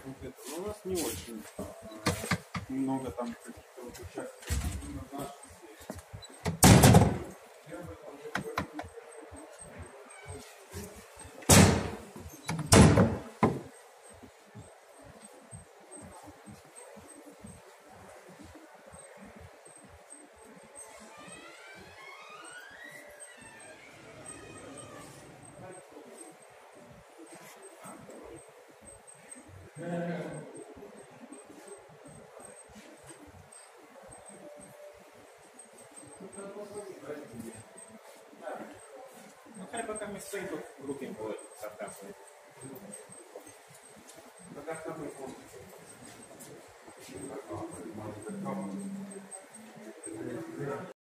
конкретно. Но у нас не очень много там каких-то вот участков на нашей здесь. Ну, хай пока ми стоїмо, тут руки болять, запрямують. Пока с тобой помню.